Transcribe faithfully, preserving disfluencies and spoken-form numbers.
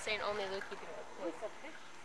saying only Luke keeping up. It's a fish.